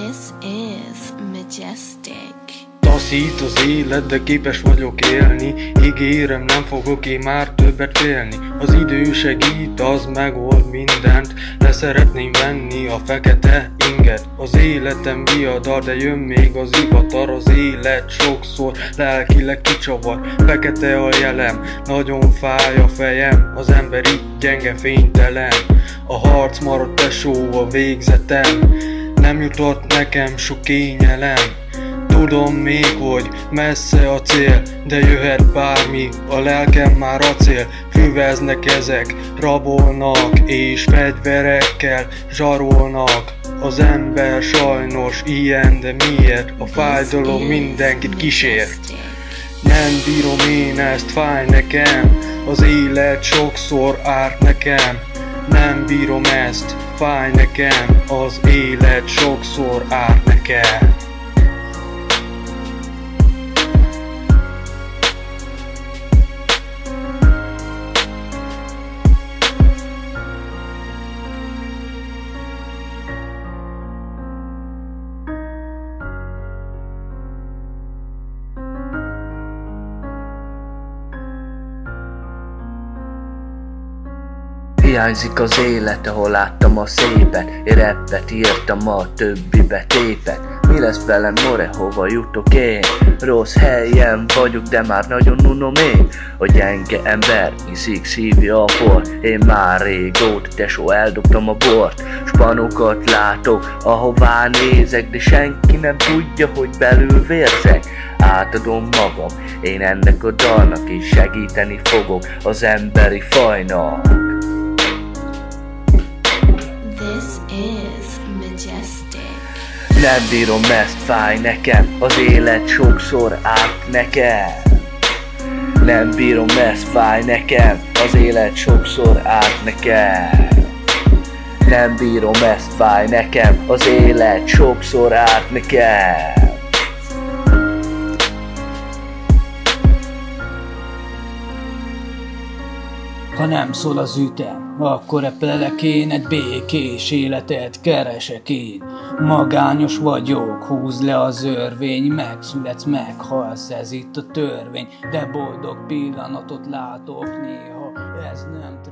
This is Majestic. Taszít az élet, de képes vagyok élni. Ígérem, nem fogok én már többet félni. Az idő segít, az megold mindent. Le szeretném venni a fekete inget. Az életem viadar, de jön még az ivatar. Az élet sokszor lelkileg kicsavar. Fekete a jelem, nagyon fáj a fejem. Az ember itt gyenge, fénytelen. A harc maradt tesó a végzetem. Nem jutott nekem sok kényelem. Tudom még, hogy messze a cél, de jöhet bármi, a lelkem már acél. Füveznek ezek, rabolnak, és fegyverekkel zsarolnak. Az ember sajnos ilyen, de miért? A fájdalom mindenkit kísért. Nem bírom én ezt, fáj nekem. Az élet sokszor árt nekem. Nem bírom ezt, fáj nekem. Az élet sokszor árt nekem. Hiányzik az élet, ahol láttam a szépet. Én rappet írtam, a többibe tépet. Mi lesz velem, more, hova jutok én? Rossz helyen vagyok, de már nagyon unom én. A gyenge ember iszik, szívja a port. Én már régóta, tesó, eldobtam a bort. Spanokat látok, ahová nézek, de senki nem tudja, hogy belül vérzek. Átadom magam, én ennek a dalnak, és segíteni fogok az emberi fajnak. Nem bírom ezt, fáj nekem, az élet sokszor árt nekem. Nem bírom ezt, fáj nekem, az élet sokszor árt nekem. Nem bírom ezt, fáj nekem, az élet sokszor árt nekem. Ha nem szól az ütem, akkor repelek én, egy békés életet keresek én. Magányos vagyok, húz le az örvény, megszületsz, meghalsz, ez itt a törvény. De boldog pillanatot látok néha, ez nem